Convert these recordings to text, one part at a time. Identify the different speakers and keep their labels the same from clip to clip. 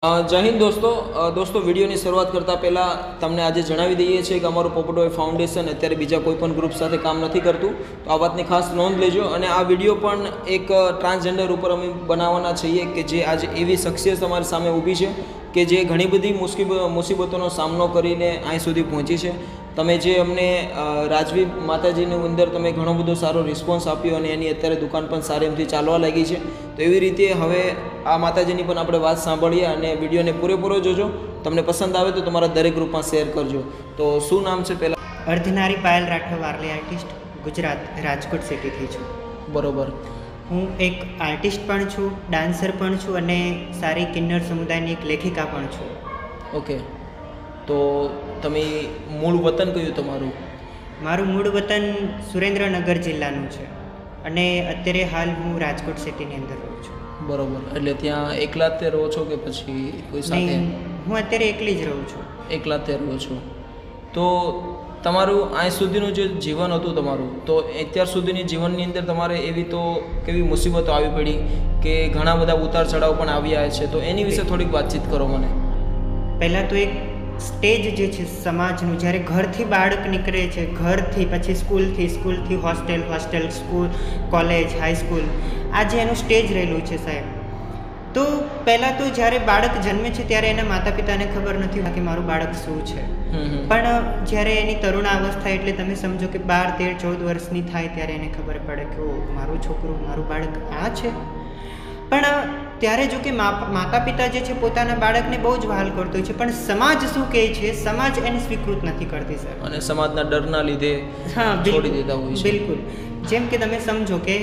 Speaker 1: જય હિન્દ દોસ્તો વિડીયોની શરૂઆત કરતાં પહેલાં તમને આજે જણાવી દઈએ છીએ કે અમારું પોપટોય ફાઉન્ડેશન અત્યારે બીજા કોઈ પણ ગ્રુપ સાથે કામ નથી કરતું, તો આ વાતની ખાસ નોંધ લેજો. અને આ વિડીયો પણ એક ટ્રાન્સજેન્ડર ઉપર અમે બનાવવાના છીએ કે જે આજે એવી શખ્સિયત અમારી સામે ઊભી છે કે જે ઘણી બધી મુસીબતોનો સામનો કરીને અહીં સુધી પહોંચી છે. તમે જે અમને રાજવી માતાજીની અંદર તમે ઘણો બધો સારો રિસ્પોન્સ આપ્યો અને એની અત્યારે દુકાન પણ સારી એમથી ચાલવા લાગી છે. તો એવી રીતે હવે આ માતાજીની પણ આપણે વાત સાંભળીએ અને વિડીયોને પૂરેપૂરો જોજો. તમને પસંદ આવે તો તમારા દરેક ગ્રુપમાં શેર કરજો. તો શું નામ છે પહેલાં?
Speaker 2: અર્ધનારી પાયલ રાઠવા, વારલી આર્ટિસ્ટ, ગુજરાત, રાજકોટ સિટીથી છું.
Speaker 1: બરોબર.
Speaker 2: હું એક આર્ટિસ્ટ પણ છું, ડાન્સર પણ છું અને સારી કિન્નર સમુદાયની એક લેખિકા પણ છું.
Speaker 1: ઓકે, તો તમે મૂળ વતન કયું તમારું?
Speaker 2: મારું મૂળ વતન સુરેન્દ્રનગર જિલ્લાનું છે અને અત્યારે હાલ હું રાજકોટ સિટીની અંદર રહું છું.
Speaker 1: બરોબર, એટલે ત્યાં એકલા જ તે રહો છો કે પછી કોઈ સાથે?
Speaker 2: હું અત્યારે એકલી જ રહું છું.
Speaker 1: એકલા જ તે રહો છો. તો તમારું આજ સુધીનું જે જીવન હતું તમારું, તો અત્યાર સુધીની જીવનની અંદર તમારે એવી તો કેવી મુસીબતો આવી પડી કે ઘણા બધા ઉતાર ચઢાવ પણ આવ્યા છે, તો એની વિશે થોડીક વાતચીત કરો મને.
Speaker 2: પહેલાં તો એક સ્ટેજ જે છે સમાજનું, જ્યારે ઘરથી બાળક નીકળે છે, ઘરથી પછી સ્કૂલથી હોસ્ટેલ, સ્કૂલ, કોલેજ, હાઈસ્કૂલ, આ જે એનું સ્ટેજ રહેલું છે સાહેબ. તો પહેલાં તો જ્યારે બાળક જન્મે છે ત્યારે એના માતા પિતાને ખબર નથી કે મારું બાળક શું છે. પણ જ્યારે એની તરુણાવસ્થા એટલે તમે સમજો કે 12, 13, 14 વર્ષની થાય ત્યારે એને ખબર પડે કે ઓ મારું છોકરું, મારું બાળક આ છે. પણ ત્યારે જો કે માતા પિતા જે છે પોતાના બાળકને બહુ જ વહાલ કરતો હોય છે, પણ સમાજ શું કહે છે, સમાજ એને સ્વીકૃત નથી કરતી સર.
Speaker 1: અને સમાજના ડરના લીધે છોડી દેતા હોય છે.
Speaker 2: બિલકુલ. જેમ કે તમે સમજો કે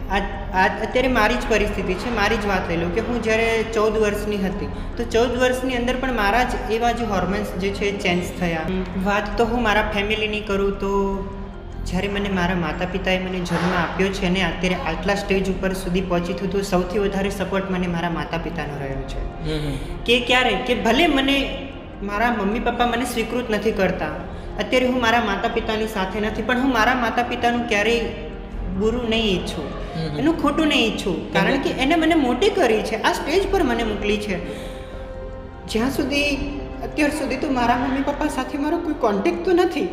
Speaker 2: અત્યારે મારી જ પરિસ્થિતિ છે, મારી જ વાત લઈ લો કે હું જ્યારે 14 વર્ષની હતી તો 14 વર્ષની અંદર પણ મારા જ એવા જે હોર્મોન્સ જે છે ચેન્જ થયા. વાત તો હું મારા ફેમિલીની કરું તો જ્યારે મને મારા માતા પિતાએ મને જન્મ આપ્યો છે અને અત્યારે આટલા સ્ટેજ ઉપર સુધી પહોંચી થયું તો સૌથી વધારે સપોર્ટ મને મારા માતા પિતાનો રહ્યો છે. કે ક્યારે કે ભલે મને મારા મમ્મી પપ્પા મને સ્વીકૃત નથી કરતા, અત્યારે હું મારા માતા પિતાની સાથે નથી, પણ હું મારા માતા પિતાનું ક્યારેય બુરું નહીં ઈચ્છું, એનું ખોટું નહીં ઈચ્છું, કારણ કે એને મને મોટી કરી છે, આ સ્ટેજ પર મને મોકલી છે. જ્યાં સુધી અત્યાર સુધી તો મારા મમ્મી પપ્પા સાથે મારો કોઈ કોન્ટેક્ટ તો નથી,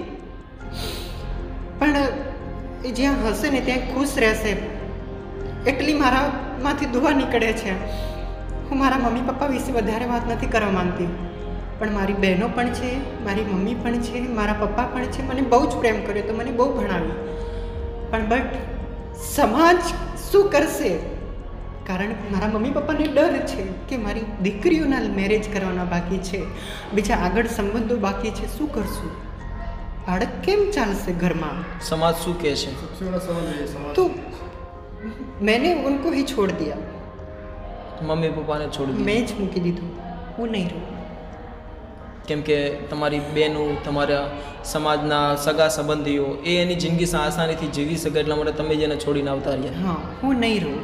Speaker 2: પણ એ જ્યાં હશે ને ત્યાં ખુશ રહેશે એટલી મારામાંથી દુઆ નીકળે છે. હું મારા મમ્મી પપ્પા વિશે વધારે વાત નથી કરવા માંગતી, પણ મારી બહેનો પણ છે, મારી મમ્મી પણ છે, મારા પપ્પા પણ છે. મને બહુ જ પ્રેમ કર્યો તો મને બહુ ભણાવી, પણ બટ સમાજ શું કરશે? કારણ કે મારા મમ્મી પપ્પાને ડર છે કે મારી દીકરીઓના મેરેજ કરવાના બાકી છે, બીજા આગળ સંબંધો બાકી છે, શું કરશું? બાળક કેમ ચાલશે ઘરમાં?
Speaker 1: समाज શું કહે છે?
Speaker 2: तो मैंने उनको ही छोड़ दिया.
Speaker 1: મમ્મી પપ્પાને છોડી દીધું?
Speaker 2: મેં જ મૂકી દીધું, હું નહીં રહું.
Speaker 1: કેમ કે તમારી બહેનો, તમારા સમાજના સગા સંબંધીઓ એ એની જિંદગી આસાનીથી જીવી શકે એટલા માટે તમે જેને છોડીને આવતા રહ્યા.
Speaker 2: હા, હું નહીં રહું.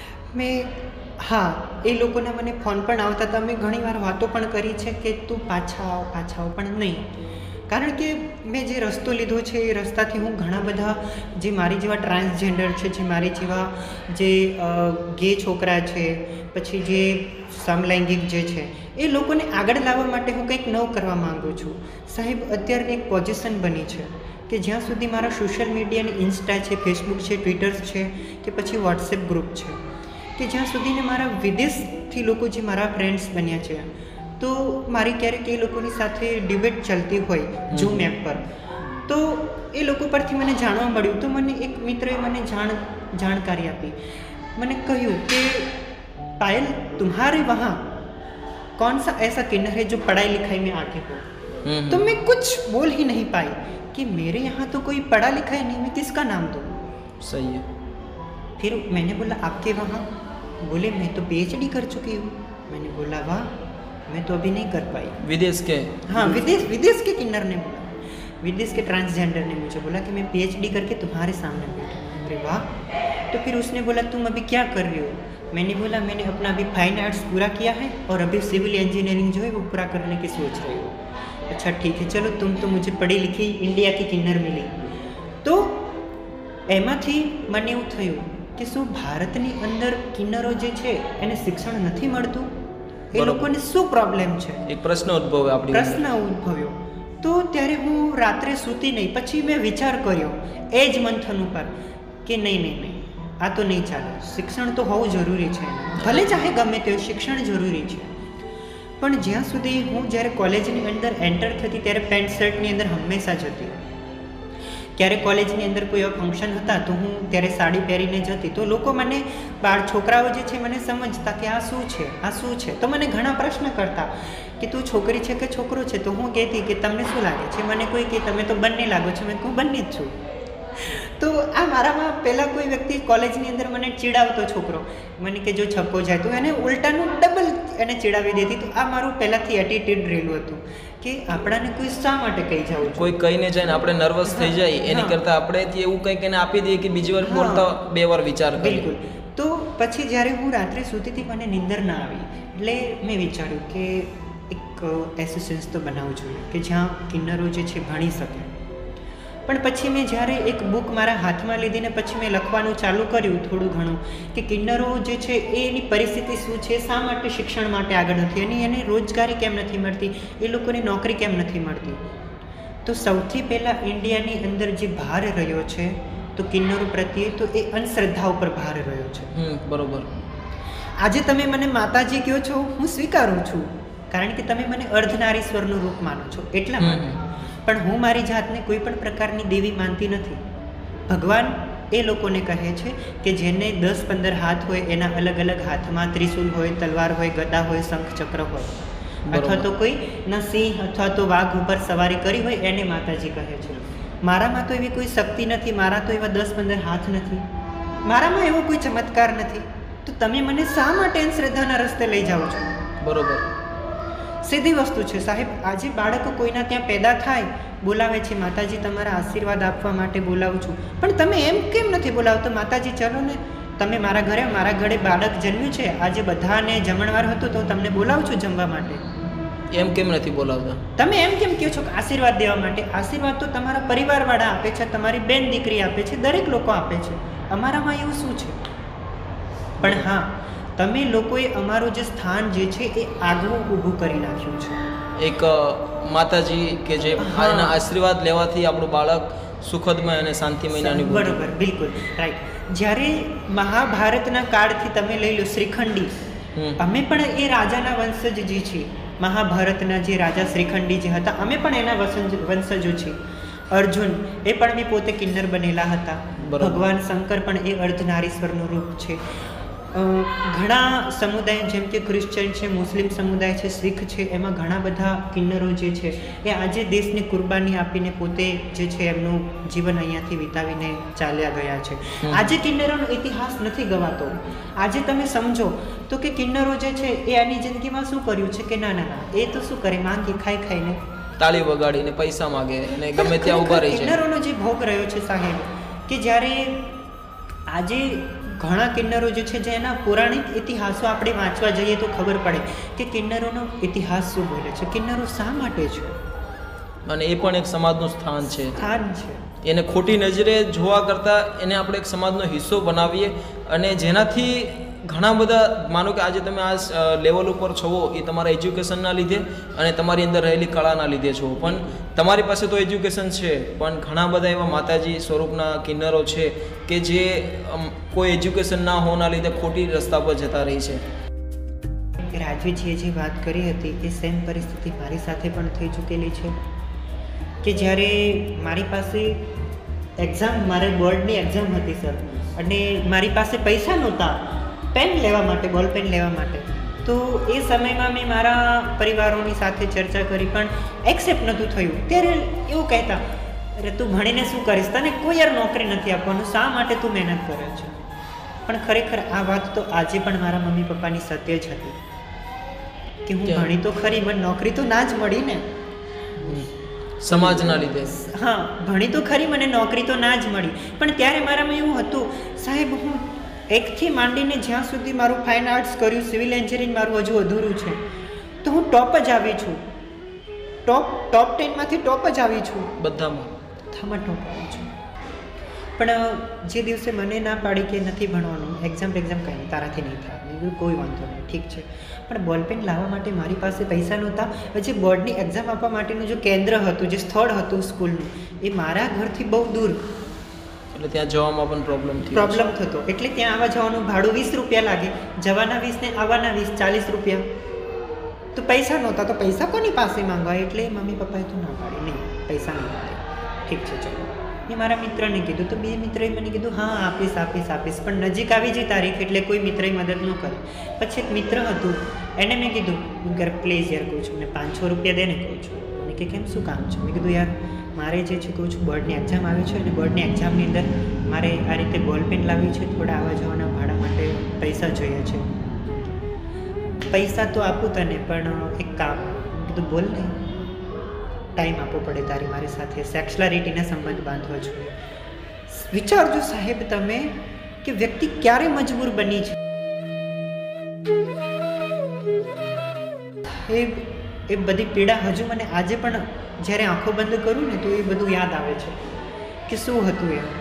Speaker 2: હા, એ લોકોના મને ફોન પણ આવતા હતા, મેં ઘણીવાર વાતો પણ કરી છે કે તું પાછા આવ, પણ નહીં. કારણ કે મેં જે રસ્તો લીધો છે એ રસ્તાથી હું ઘણા બધા જે મારી જેવા ટ્રાન્સજેન્ડર છે, જે મારી જેવા જે ગે છોકરા છે, પછી જે સમલૈંગિક જે છે, એ લોકોને આગળ લાવવા માટે હું કંઈક નવું કરવા માગું છું. સાહેબ, અત્યારે એક પોઝિશન બની છે કે જ્યાં સુધી મારા સોશિયલ મીડિયાની ઇન્સ્ટા છે, ફેસબુક છે, ટ્વિટર છે કે પછી વોટ્સએપ ગ્રુપ છે, કે જ્યાં સુધીને મારા વિદેશથી લોકો જે મારા ફ્રેન્ડ્સ બન્યા છે, તો મારી ક્યારેક એ લોકોની સાથે ડિબેટ ચાલતી હોય ઝૂમ એપ પર, તો એ લોકો પરથી મને જાણવા મળ્યું. તો મને એક મિત્રએ મને જાણકારી આપી. મને કહ્યું કે पायल, तुम्हारे वहाँ कौन सा ऐसा किन्नर है जो पढ़ाई लिखाई में आगे हो? तो मैं कुछ बोल ही नहीं पाई कि मेरे यहाँ तो कोई पढ़ा लिखा है नहीं, मैं किसका नाम दूँ?
Speaker 1: सही है.
Speaker 2: फिर मैंने बोला आपके वहाँ? बोले मैं तो PhD कर चुकी हूँ. मैंने बोला वाह, मैं तो अभी नहीं कर पाई.
Speaker 1: विदेश के?
Speaker 2: हाँ, विदेश के किन्नर ने बोला, विदेश के ट्रांसजेंडर ने मुझे बोला कि मैं PhD करके तुम्हारे सामने बैठा. अरे वाह. तो फिर उसने बोला तुम अभी क्या कर रही हो? मैंने बोला मैंने अपना अभी फाइन आर्ट्स पूरा किया है और अभी सिविल इंजीनियरिंग जो है वो पूरा करने की सोच रही हूँ. अच्छा ठीक है, चलो तुम तो मुझे पढ़ी लिखी इंडिया की किन्नर मिली. तो એમાંથી મને એવું થયું કે શું ભારતની અંદર કિન્નરો જે છે એને શિક્ષણ નથી મળતું? એ લોકોને શું પ્રોબ્લેમ છે,
Speaker 1: એક પ્રશ્ન ઉદ્ભવે આપણી
Speaker 2: પ્રશ્ન ઉદ્ભવ્યો. તો ત્યારે હું રાત્રે સૂતી નહીં. પછી મેં વિચાર કર્યો એ જ મંથન ઉપર કે નહીં, આ તો નહીં ચાલે. શિક્ષણ તો હોવું જરૂરી છે, ભલે ચાહે ગમે તે શિક્ષણ જરૂરી છે. પણ જ્યાં સુધી હું જ્યારે કોલેજની અંદર એન્ટર થતી ત્યારે પેન્ટ શર્ટની અંદર હંમેશા જતી. ક્યારેક કોલેજની અંદર કોઈ એવા ફંક્શન હતા તો હું ત્યારે સાડી પહેરીને જતી. તો લોકો મને છોકરાઓ જે છે મને સમજતા કે આ શું છે, આ શું છે. તો મને ઘણા પ્રશ્ન કરતા કે તું છોકરી છે કે છોકરો છે. તો હું કહેતી કે તમને શું લાગે છે. મને કોઈ કે તમે તો બંને લાગો છો. મેં હું બંને જ છું. તો આ મારામાં પહેલાં કોઈ વ્યક્તિ કોલેજની અંદર મને ચીડાવતો છોકરો મને કે જો છક્કો જાય તો એને ઉલટાનું ડબલ એને ચીડાવી દેતી. તો આ મારું પહેલાંથી એટીટ્યુડ રહેલું હતું કે આપણાને કોઈ શા માટે કહી જવું,
Speaker 1: કોઈ કહીને જાય ને આપણે નર્વસ થઈ જાય એની કરતાં આપણે એવું કંઈક એને આપી દઈએ કે બીજી વાર બોલતા 2 વાર વિચાર કરીએ.
Speaker 2: બિલકુલ. તો પછી જ્યારે હું રાત્રે સૂતી હતી મને નીંદર ના આવી એટલે મેં વિચાર્યું કે એક એસોસિએશન તો બનાવવું જોઈએ કે જ્યાં કિન્નરો જે છે ભણી શકે. પણ પછી મેં જ્યારે એક બુક મારા હાથમાં લીધી ને પછી મેં લખવાનું ચાલુ કર્યું થોડું ઘણું કે કિન્નરો જે છે એની પરિસ્થિતિ શું છે, શા માટે શિક્ષણ માટે આગળ નથી અને એને રોજગારી કેમ નથી મળતી, એ લોકોને નોકરી કેમ નથી મળતી. તો સૌથી પહેલાં ઇન્ડિયાની અંદર જે ભાર રહ્યો છે તો કિન્નરો પ્રત્યે તો એ અંધશ્રદ્ધા ઉપર ભાર રહ્યો છે.
Speaker 1: બરોબર.
Speaker 2: આજે તમે મને માતાજી કહો છો, હું સ્વીકારું છું કારણ કે તમે મને અર્ધનારીશ્વરનું રૂપ માનો છો એટલા માટે. પણ હું મારી જાતને કોઈ પણ પ્રકારની દેવી માનતી નથી. ભગવાન એ લોકોને કહે છે કે જેને 10-15 હાથ હોય, એના અલગ અલગ હાથમાં ત્રિશૂલ હોય, તલવાર હોય, ગદા હોય, શંખ ચક્ર હોય, અથવા તો કોઈ ના સિંહ અથવા તો વાઘ ઉપર સવારી કરી હોય એને માતાજી કહે છે. મારામાં તો એવી કોઈ શક્તિ નથી, મારા તો એવા 10-15 હાથ નથી, મારામાં એવો કોઈ ચમત્કાર નથી. તો તમે મને શા માટે અંધશ્રદ્ધાના રસ્તે લઈ જાઓ છો?
Speaker 1: બરોબર.
Speaker 2: સીધી વસ્તુ છે સાહેબ. આજે બાળકો કોઈના ત્યાં પેદા થાય, બોલાવે છે માતાજી તમારા આશીર્વાદ આપવા માટે બોલાવું છું. પણ તમે એમ કેમ નથી બોલાવતો માતાજી ચલો ને તમે મારા ઘરે બાળક જન્મ્યું છે, આજે બધાને જમણવાર હતું તો તમને બોલાવું છું જમવા માટે.
Speaker 1: એમ કેમ નથી બોલાવતા?
Speaker 2: તમે એમ કેમ કહો છો કે આશીર્વાદ દેવા માટે? આશીર્વાદ તો તમારા પરિવારવાળા આપે છે, તમારી બેન દીકરી આપે છે, દરેક લોકો આપે છે. અમારામાં એવું શું છે? પણ હા, તમે લોકોએ અમારું જે સ્થાન જે છે એ આગવું ઊભું કરી નાખ્યું છે.
Speaker 1: એક માતાજી કે જે એના આશીર્વાદ લેવાથી આપણું બાળક સુખદમય અને શાંતિમય.
Speaker 2: બરોબર, બિલકુલ રાઈટ. જ્યારે મહાભારતના કાળથી તમે લઈ લો શ્રીખંડી, અમે પણ એ રાજાના વંશજ જે છીએ. મહાભારતના જે રાજા શ્રીખંડી જે હતા અમે પણ એના વંશજો છીએ. અર્જુન એ પણ બી પોતે કિન્નર બનેલા હતા. ભગવાન શંકર પણ એ અર્ધનારીશ્વરનું રૂપ છે. ઘણા સમુદાય જેમ કે ક્રિશ્ચન છે, મુસ્લિમ સમુદાય છે, શીખ છે, એમાં ઘણા બધા કિન્નરો જે છે એ આજે દેશની કુરબાની આપીને પોતે જે છે એમનું જીવન અહીંયાથી વિતાવીને ચાલ્યા ગયા છે. આજે કિન્નરોનો ઇતિહાસ નથી ગવાતો. આજે તમે સમજો તો કે કિન્નરો જે છે એ આની જિંદગીમાં શું કર્યું છે કે ના એ તો શું કરે, માંગી ખાઈને
Speaker 1: તાળી વગાડીને પૈસા માગે અને ગમે ત્યાં ઊભા રહી છે.
Speaker 2: કિન્નરોનો જે ભોગ રહ્યો છે સાહેબ, કે જ્યારે આજે ઘણા કિન્નરો જે છે જેના પૌરાણિક ઇતિહાસો આપણે વાંચવા જઈએ તો ખબર પડે કે કિન્નરોનો ઇતિહાસ શું બોલે છે, કિન્નરો શા માટે છે.
Speaker 1: અને એ પણ એક સમાજનું સ્થાન છે.
Speaker 2: એને
Speaker 1: ખોટી નજરે જોવા કરતાં એને આપણે એક સમાજનો હિસ્સો બનાવીએ અને જેનાથી ઘણા બધા, માનો કે આજે તમે આ લેવલ ઉપર છો એ તમારા એજ્યુકેશનના લીધે અને તમારી અંદર રહેલી કળાના લીધે છો. પણ તમારી પાસે તો એજ્યુકેશન છે, પણ ઘણા બધા એવા માતાજી સ્વરૂપના કિન્નરો છે કે જે કોઈ એજ્યુકેશન ના હોવાના લીધે ખોટી રસ્તા પર જતા રહી છે.
Speaker 2: રાજવીજીએ જે વાત કરી હતી એ સેમ પરિસ્થિતિ મારી સાથે પણ થઈ ચૂકેલી છે કે જ્યારે મારી પાસે મારે બોર્ડની એક્ઝામ હતી સર, અને મારી પાસે પૈસા નહોતા પેન લેવા માટે, બોલ પેન લેવા માટે. તો એ સમયમાં મેં મારા પરિવારોની સાથે ચર્ચા કરી પણ એક્સેપ્ટ નહોતું થયું. ત્યારે એવું કહેતા, અરે તું ભણીને શું કરીશ, તને કોઈ યાર નોકરી નથી આપવાનું, શા માટે તું મહેનત કરે છે. પણ ખરેખર આ વાત તો આજે પણ મારા મમ્મી પપ્પાની સત્ય જ હતી કે હું ભણી તો ખરી, મને નોકરી તો ના જ મળી ને,
Speaker 1: સમાજના લીધે.
Speaker 2: હા, ભણી તો ખરી, મને નોકરી તો ના જ મળી. પણ ત્યારે મારામાં એવું હતું સાહેબ, હું 1થી માંડીને જ્યાં સુધી મારું ફાઇન આર્ટ્સ કર્યું, સિવિલ એન્જિનિયરિંગ મારું હજુ અધૂરું છે, તો હું ટોપ જ આવી છું. ટોપ 10માંથી ટોપ જ આવી છું, બધામાં ટોપ આવી છું. પણ જે દિવસે મને ના પાડી કે નથી ભણવાનું, એક્ઝામ કંઈ નહીં, તારાથી નહીં થાય, કીધું કોઈ વાંધો નહીં, ઠીક છે. પણ બોલપેન લાવવા માટે મારી પાસે પૈસા નહોતા. પછી બોર્ડની એક્ઝામ આપવા માટેનું જે કેન્દ્ર હતું, જે સ્થળ હતું સ્કૂલનું, એ મારા ઘરથી બહુ દૂર,
Speaker 1: એટલે ત્યાં જવામાં પણ
Speaker 2: પ્રોબ્લેમ થતો. એટલે ત્યાં આવવા જવાનું ભાડું 20 રૂપિયા લાગે, જવાના 20 ને આવવાના 20, 40 રૂપિયા. તો પૈસા નહોતા, તો પૈસા કોની પાસે માંગવા? એટલે મમ્મી પપ્પાએ તો ના પાડી, નહીં પૈસા નહીં મળે. ઠીક છે ચલો. મેં મારા મિત્રને કીધું, તો બે મિત્રએ મને કીધું હા આપીશ, પણ નજીક આવી જઈ તારીખ એટલે કોઈ મિત્રએ મદદ ન કરે. પછી એક મિત્ર હતું, એને મેં કીધું ઘર પ્લીઝ યાર કહું છું, મેં 500 રૂપિયા દે ને કહું છું. મને કે કેમ શું કામ છે? મેં કીધું યાર મારે જે છે કહું છું બોર્ડની એક્ઝામ આવી છે, અને બોર્ડની એક્ઝામની અંદર મારે આ રીતે બોલપેન લાવી છે, થોડા આવવા જવાના ભાડા માટે પૈસા જોઈએ છે. પૈસા તો આપું તને, પણ એક કામ. કીધું બોલ ને. ટાઈમ આપવો પડે તારી મારી સાથે, સેક્સ્યુલારિટીના સંબંધ બાંધવા જોઈએ. વિચારજો સાહેબ તમે કે વ્યક્તિ ક્યારે મજબૂર બની છે. એ બધી પીડા હજુ મને આજે પણ જ્યારે આંખો બંધ કરું ને તો એ બધું યાદ આવે છે કે શું હતું એમ.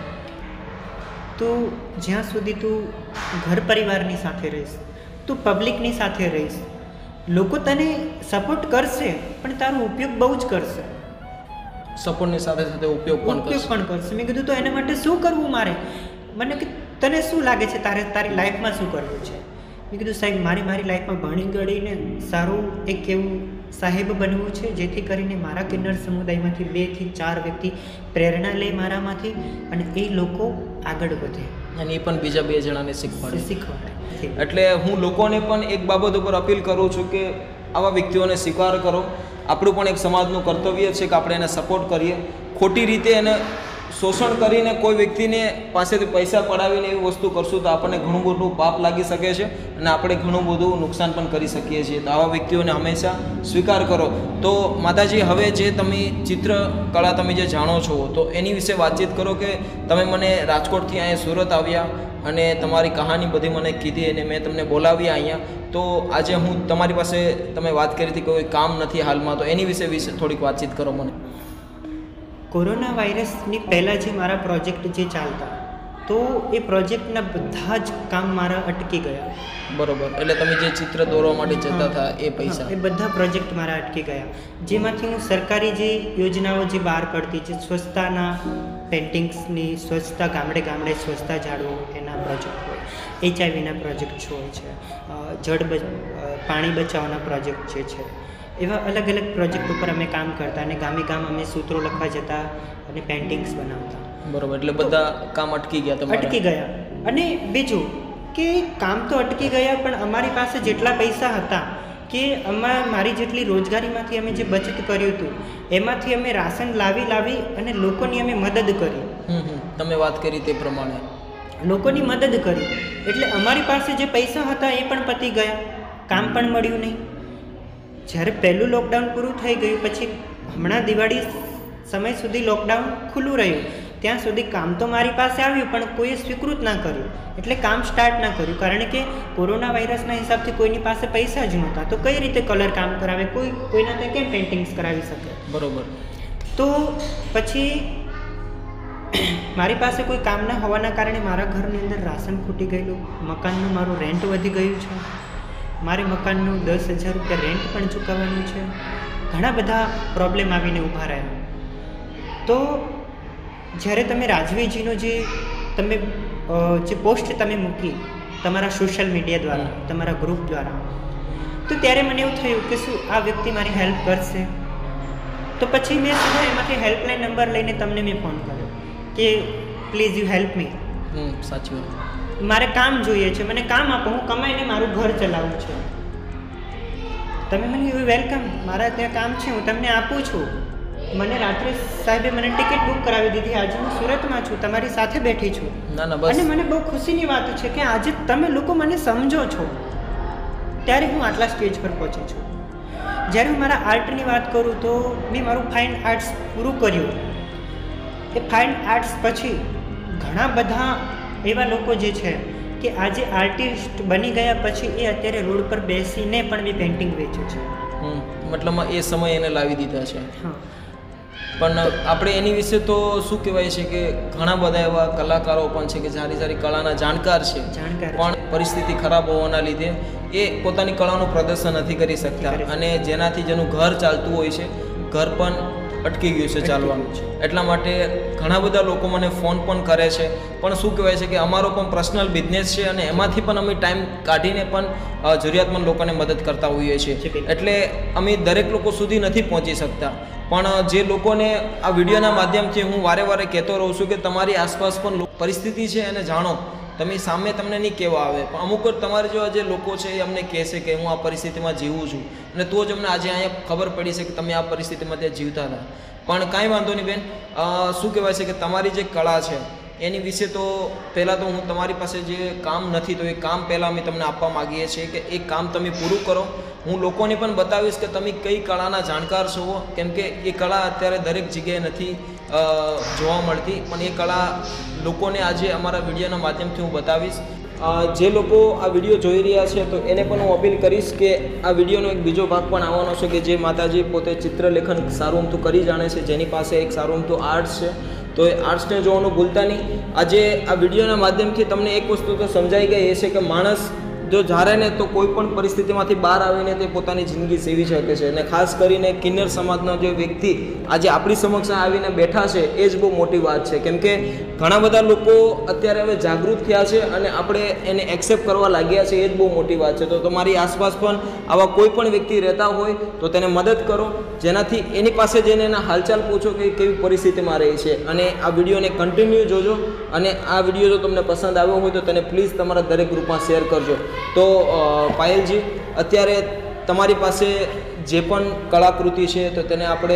Speaker 2: તો જ્યાં સુધી તું ઘર પરિવારની સાથે રહીશ, તું પબ્લિકની સાથે રહીશ, લોકો તને સપોર્ટ કરશે પણ તારો ઉપયોગ બહુ જ કરશે.
Speaker 1: સપોર્ટની સાથે સાથે ઉપયોગ પણ
Speaker 2: કરશે. મેં કીધું તો એના માટે શું કરવું મારે? મને કે તને શું લાગે છે તારી લાઈફમાં શું કરવું છે? મેં કીધું સાહેબ મારી લાઈફમાં ભણી ગળીને સારું એક એવું સાહેબ બનવું છે, જેથી કરીને મારા કિન્નર સમુદાયમાંથી 2 થી 4 વ્યક્તિ પ્રેરણા લે મારામાંથી, અને એ લોકો આગળ વધે
Speaker 1: અને એ પણ બીજા 2 જણાને શીખવાડે.
Speaker 2: એટલે
Speaker 1: હું લોકોને પણ એક બાબત ઉપર અપીલ કરું છું કે આવા વ્યક્તિઓને સ્વીકાર કરો. આપણું પણ એક સમાજનું કર્તવ્ય છે કે આપણે એને સપોર્ટ કરીએ. ખોટી રીતે એને શોષણ કરીને કોઈ વ્યક્તિને પાસેથી પૈસા પડાવીને એવી વસ્તુ કરશું તો આપણને ઘણું બધું પાપ લાગી શકે છે અને આપણે ઘણું બધું નુકસાન પણ કરી શકીએ છીએ. તો આવા વ્યક્તિઓને હંમેશા સ્વીકાર કરો. તો માતાજી, હવે જે તમે ચિત્રકળા તમે જે જાણો છો તો એની વિશે વાતચીત કરો કે તમે મને રાજકોટથી અહીંયા સુરત આવ્યા અને તમારી કહાની બધી મને કીધી અને મેં તમને બોલાવ્યા અહીંયા. તો આજે હું તમારી પાસે તમે વાત કરી હતી કે કોઈ કામ નથી હાલમાં, તો એની વિશે થોડીક વાતચીત કરો મને.
Speaker 2: કોરોના વાયરસની પહેલાં જે મારા પ્રોજેક્ટ જે ચાલતા, તો એ પ્રોજેક્ટના બધા જ કામ મારા અટકી ગયા.
Speaker 1: બરોબર. એટલે તમે જે ચિત્ર દોરવા માટે જતા હતા એ પૈસા,
Speaker 2: એ બધા પ્રોજેક્ટ મારા અટકી ગયા. જેમાંથી હું સરકારી જે યોજનાઓ જે બહાર પડતી છે, સ્વચ્છતાના પેઇન્ટિંગ્સની, સ્વચ્છતા ગામડે ગામડે સ્વચ્છતા જાળવો એના પ્રોજેક્ટ હોય, HIV પ્રોજેક્ટ હોય છે, પાણી બચાવવાના પ્રોજેક્ટ જે છે, એવા અલગ અલગ પ્રોજેક્ટ ઉપર અમે કામ કરતા અને ગામે ગામ અમે સૂત્રો લખવા જતા અને પેઇન્ટિંગ્સ બનાવતા.
Speaker 1: બરોબર. એટલે બધા કામ અટકી ગયા.
Speaker 2: અને બીજું કે કામ તો અટકી ગયા, પણ અમારી પાસે જેટલા પૈસા હતા કે મારી જેટલી રોજગારીમાંથી અમે જે બચત કર્યું હતું એમાંથી અમે રાશન લાવી અને લોકોની અમે મદદ કરી.
Speaker 1: તમે વાત કરી તે પ્રમાણે
Speaker 2: લોકોની મદદ કરી. એટલે અમારી પાસે જે પૈસા હતા એ પણ પતી ગયા, કામ પણ મળ્યું નહીં. જ્યારે પહેલું લોકડાઉન પૂરું થઈ ગયું, પછી હમણાં દિવાળી સમય સુધી લોકડાઉન ખુલ્લું રહ્યું, ત્યાં સુધી કામ તો મારી પાસે આવ્યું પણ કોઈએ સ્વીકૃત ના કર્યું, એટલે કામ સ્ટાર્ટ ના કર્યું. કારણ કે કોરોના વાયરસના હિસાબથી કોઈની પાસે પૈસા જ નહોતા, તો કઈ રીતે કલર કામ કરાવે, કોઈના ત્યાં કેમ પેઇન્ટિંગ્સ કરાવી શકે?
Speaker 1: બરોબર.
Speaker 2: તો પછી મારી પાસે કોઈ કામ ના હોવાના કારણે મારા ઘરની અંદર રાશન ખૂટી ગયેલું, મકાનનું મારું રેન્ટ વધી ગયું છે, મારે મકાનનું 10,000 રૂપિયા રેન્ટ પણ ચૂકવવાનું છે. ઘણા બધા પ્રોબ્લેમ આવીને ઊભા રહ્યા. તો જ્યારે તમે રાજવીજીનો જે પોસ્ટ તમે મૂકી તમારા સોશિયલ મીડિયા દ્વારા, તમારા ગ્રુપ દ્વારા, તો ત્યારે મને એવું થયું કે શું આ વ્યક્તિ મારી હેલ્પ કરશે? તો પછી મેં સીધા એમાંથી હેલ્પલાઇન નંબર લઈને તમને મેં ફોન કર્યો કે પ્લીઝ યુ હેલ્પ મી.
Speaker 1: સાચી વાત.
Speaker 2: મારે કામ જોઈએ છે, મને કામ આપો, હું કમાઈને મારું ઘર ચલાવવું છે. તમે મને એવું વેલકમ, મારા ત્યાં કામ છે, હું તમને આપું છું. મને રાત્રે સાહેબે મને ટિકિટ બુક કરાવી દીધી. આજે હું સુરતમાં છું, તમારી સાથે બેઠી છું. અને મને બહુ ખુશીની વાત છે કે આજે તમે લોકો મને સમજો છો, ત્યારે હું આટલા સ્ટેજ પર પહોંચી છું. જ્યારે હું મારા આર્ટની વાત કરું તો મેં મારું ફાઇન આર્ટ્સ પૂરું કર્યું. એ ફાઇન આર્ટ્સ પછી ઘણા બધા એવા લોકો જે છે કે આજે આર્ટિસ્ટ બની ગયા પછી એ અત્યારે રોડ પર બેસીને પણ બી પેઇન્ટિંગ વેચે છે.
Speaker 1: મતલબ એ સમય એને લાવી દીધા છે.
Speaker 2: હા.
Speaker 1: પણ આપણે એની વિશે તો શું કહેવાય છે કે ઘણા બધા એવા કલાકારો પણ છે કે સારી સારી કળાના જાણકાર છે, પણ પરિસ્થિતિ ખરાબ હોવાના લીધે એ પોતાની કળાનું પ્રદર્શન નથી કરી શકતા, અને જેનાથી જેનું ઘર ચાલતું હોય છે, ઘર પણ અટકી ગયું છે ચાલવાનું. એટલા માટે ઘણા બધા લોકો મને ફોન પણ કરે છે, પણ શું કહેવાય છે કે અમારો પણ પર્સનલ બિઝનેસ છે અને એમાંથી પણ અમે ટાઈમ કાઢીને પણ જરૂરિયાતમંદ લોકોને મદદ કરતા હોઈએ છીએ. એટલે અમે દરેક લોકો સુધી નથી પહોંચી શકતા, પણ જે લોકોને આ વિડીયોના માધ્યમથી હું વારે વારે કહેતો રહું છું કે તમારી આસપાસ પણ પરિસ્થિતિ છે એને જાણો. તમે સામે તમને નહીં કહેવા આવે, પણ અમુક જ તમારા જેવા જે લોકો છે એ અમને કહેશે કે હું આ પરિસ્થિતિમાં જીવું છું, અને તો જ અમને આજે અહીંયા ખબર પડી છે કે તમે આ પરિસ્થિતિમાં ત્યાં જીવતા હતા. પણ કાંઈ વાંધો નહીં બેન, શું કહેવાય છે કે તમારી જે કળા છે એની વિશે તો પહેલાં તો હું તમારી પાસે જે કામ નથી તો એ કામ પહેલાં અમે તમને આપવા માગીએ છીએ કે એ કામ તમે પૂરું કરો. હું લોકોને પણ બતાવીશ કે તમે કઈ કળાના જાણકાર છો, કેમ કે એ કળા અત્યારે દરેક જગ્યાએ નથી જોવા મળતી, પણ એ કળા લોકોને આજે અમારા વિડીયોના માધ્યમથી હું બતાવીશ. જે લોકો આ વિડીયો જોઈ રહ્યા છે તો એને પણ હું અપીલ કરીશ કે આ વિડીયોનો એક બીજો ભાગ પણ આવવાનો છે કે જે માતાજી પોતે ચિત્રલેખન સારું અમથું કરી જાણે છે, જેની પાસે એક સારું અમથું આર્ટ્સ છે, તો એ આર્ટ્સને જોવાનું ભૂલતા નહીં. આજે આ વિડીયોના માધ્યમથી તમને એક વસ્તુ તો સમજાઈ ગઈ એ છે કે માણસ જો ધારે ને તો કોઈ પણ પરિસ્થિતિમાંથી બહાર આવીને તે પોતાની જિંદગી સેવી શકે છે, અને ખાસ કરીને કિન્નર સમાજનો જે વ્યક્તિ આજે આપણી સમક્ષ આવીને બેઠા છે એ જ બહુ મોટી વાત છે. કેમ કે ઘણા બધા લોકો અત્યારે હવે જાગૃત થયા છે અને આપણે એને એક્સેપ્ટ કરવા લાગ્યા છે, એ જ બહુ મોટી વાત છે. તો તમારી આસપાસ પણ આવા કોઈ પણ વ્યક્તિ રહેતા હોય તો તેને મદદ કરો, જેનાથી એની પાસે જઈને એના હાલચાલ પૂછો કે કેવી પરિસ્થિતિમાં રહે છે, અને આ વિડીયોને કન્ટિન્યુ જોજો. અને આ વિડીયો જો તમને પસંદ આવ્યો હોય તો તેને પ્લીઝ તમારા દરેક ગ્રુપમાં શેર કરજો. તો પાયલજી, અત્યારે તમારી પાસે જે પણ કળાકૃતિ છે તો તેને આપણે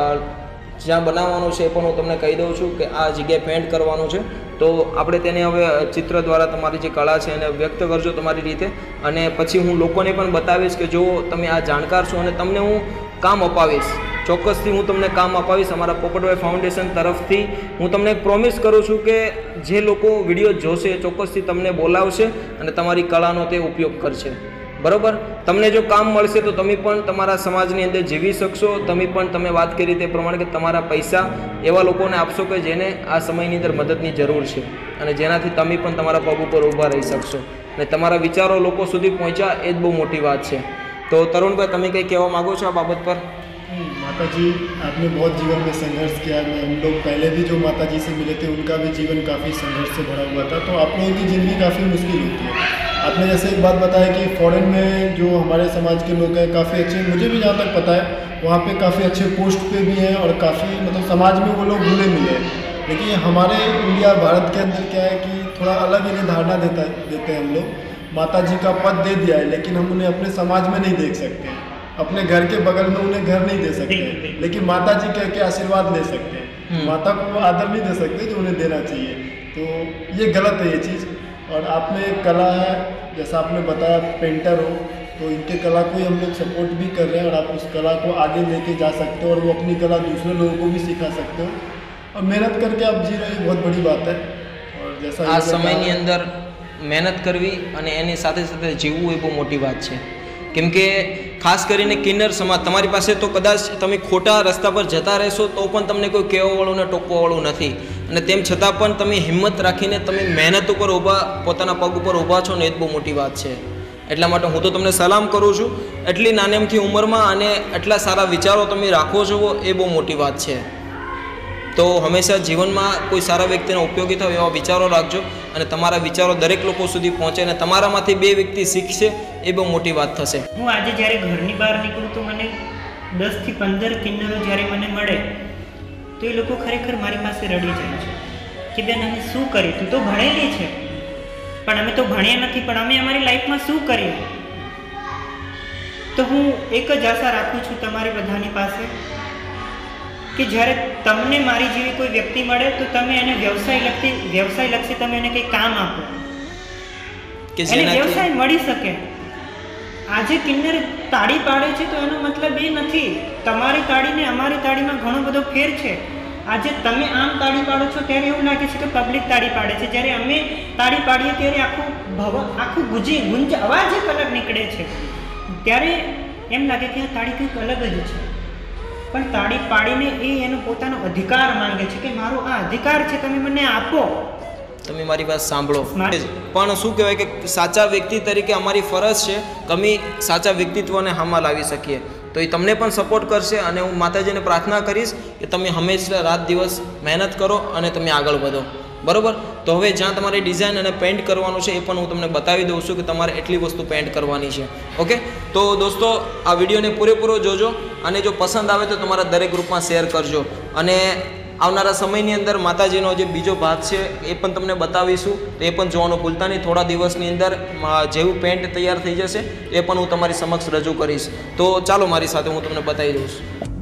Speaker 1: જ્યાં બનાવવાનું છે એ પણ હું તમને કહી દઉં છું કે આ જગ્યાએ પેન્ટ કરવાનું છે, તો આપણે તેને હવે ચિત્ર દ્વારા તમારી જે કળા છે એને વ્યક્ત કરજો તમારી રીતે, અને પછી હું લોકોને પણ બતાવીશ કે જો તમે આ જાણકાર છો અને તમને હું કામ અપાવીશ, ચોક્કસથી હું તમને કામ અપાવીશ. અમારા પોપટભાઈ ફાઉન્ડેશન તરફથી હું તમને પ્રોમિસ કરું છું કે જે લોકો વિડીયો જોશે ચોક્કસથી તમને બોલાવશે અને તમારી કળાનો તે ઉપયોગ કરશે. બરાબર? તમને જો કામ મળશે તો તમે પણ તમારા સમાજની અંદર જીવી શકશો. તમે વાત કરી તે પ્રમાણે કે તમારા પૈસા એવા લોકોને આપશો કે જેને આ સમયની અંદર મદદની જરૂર છે, અને જેનાથી તમે પણ તમારા પગ ઉપર ઊભા રહી શકશો, અને તમારા વિચારો લોકો સુધી પહોંચ્યા એ જ બહુ મોટી વાત છે. तो तरुण भाई, તમે કંઈ કહેવા मांगो છો આ बाबत पर?
Speaker 3: माता जी, आपने बहुत जीवन में संघर्ष किया है. हम लोग पहले भी जो माता जी से मिले थे उनका भी जीवन काफ़ी संघर्ष से भरा हुआ था, तो आप लोगों की ज़िंदगी काफ़ी मुश्किल होती है. आपने जैसे एक बात बताया कि फॉरेन में जो हमारे समाज के लोग हैं काफ़ी अच्छे, मुझे भी जहाँ तक पता है वहाँ पे काफ़ी अच्छे पोस्ट पे भी हैं और काफ़ी मतलब समाज में वो लोग घुले मिले हैं. लेकिन हमारे इंडिया भारत के अंदर क्या है कि थोड़ा अलग इन्हें धारणा देते हैं हम लोग. माता जी का पद दे दिया है लेकिन हम उन्हें अपने समाज में नहीं देख सकते, अपने घर के बगल में उन्हें घर नहीं दे सकते, लेकिन माता जी कह के आशीर्वाद ले सकते हैं. माता को वो आदर नहीं दे सकते जो उन्हें देना चाहिए, तो ये गलत है ये चीज़. और आप में एक कला है, जैसा आपने बताया पेंटर हो, तो इनके कला को ही हम लोग सपोर्ट भी कर रहे हैं, और आप उस कला को आगे लेके जा सकते हो और वो अपनी कला दूसरे लोगों को भी सिखा सकते हो, और मेहनत करके आप जी रहे, बहुत बड़ी बात है. और जैसा
Speaker 1: આ સમયની અંદર મહેનત કરવી અને એની સાથે સાથે જીવવું એ બહુ મોટી વાત છે. કેમ કે ખાસ કરીને કિન્નર સમાજ, તમારી પાસે તો કદાચ તમે ખોટા રસ્તા પર જતા રહેશો તો પણ તમને કોઈ કહેવાવાળું ને ટોકવાવાળું નથી, અને તેમ છતાં પણ તમે હિંમત રાખીને તમે મહેનત ઉપર ઊભા, પોતાના પગ ઉપર ઊભા છો ને એ જ બહુ મોટી વાત છે. એટલા માટે હું તો તમને સલામ કરું છું. એટલી નાનેમથી ઉંમરમાં અને એટલા સારા વિચારો તમે રાખો છો એ બહુ મોટી વાત છે. તો હંમેશા જીવનમાં કોઈ સારા વ્યક્તિને ઉપયોગી થાય એવા વિચારો રાખજો, અને તમારા વિચારો દરેક લોકો સુધી પહોંચે અને તમારામાંથી બે વ્યક્તિ શીખશે એ બહુ મોટી વાત થશે.
Speaker 2: હું આજે જ્યારે ઘરની બહાર નીકળું તો મને 10 થી 15 કિન્નરો જ્યારે મને મળે તો એ લોકો ખરેખર મારી પાસે રડી જાય છે કે બેન અમે શું કર્યું, તું તો ભણેલી છે પણ અમે તો ભણ્યા નથી, પણ અમે અમારી લાઈફમાં શું કર્યું. તો હું એક જ આશા રાખું છું તમારી બધાની પાસે કે જ્યારે તમને મારી જેવી કોઈ વ્યક્તિ મળે તો તમે એને વ્યવસાયલક્ષી તમે એને કંઈ કામ આપો કે એને વ્યવસાય મળી શકે. આજે કિન્નર તાળી પાડે છે તો એનો મતલબ એ નથી, તમારી તાળીને અમારી તાળીમાં ઘણો બધો ફેર છે. આજે તમે આમ તાળી પાડો છો ત્યારે એવું લાગે છે કે પબ્લિક તાળી પાડે છે, જ્યારે અમે તાળી પાડીએ ત્યારે આખું ગુંજ અવાજ એક અલગ નીકળે છે, ત્યારે એમ લાગે કે આ તાળી કંઈક અલગ જ છે. પણ તાળી પાડીને એનો પોતાનો અધિકાર માંગે છે કે મારો આ અધિકાર છે, તમે મને આપો.
Speaker 1: તમે મારી વાત સાંભળો. પણ શું કહેવાય કે સાચા વ્યક્તિ તરીકે અમારી ફરજ છે કે અમે સાચા વ્યક્તિત્વને હામાં લાવી શકીએ. તો એ તમને પણ સપોર્ટ કરશે અને હું માતાજીને પ્રાર્થના કરીશ કે તમે હંમેશા રાત દિવસ મહેનત કરો અને તમે આગળ વધો. બરાબર? તો હવે જ્યાં તમારે ડિઝાઇન અને પેઇન્ટ કરવાનું છે એ પણ હું તમને બતાવી દઉં છું કે તમારે એટલી વસ્તુ પેઇન્ટ કરવાની છે. ઓકે? તો દોસ્તો આ વિડીયોને પૂરેપૂરો જોજો અને જો પસંદ આવે તો તમારા દરેક ગ્રુપમાં શેર કરજો. અને આવનારા સમયની અંદર માતાજીનો જે બીજો ભાગ છે એ પણ તમને બતાવીશું, તો એ પણ જોવાનું ભૂલતા નહીં. થોડા દિવસની અંદર જેવું પેન્ટ તૈયાર થઈ જશે એ પણ હું તમારી સમક્ષ રજૂ કરીશ. તો ચાલો મારી સાથે હું તમને બતાવી દઉં છું.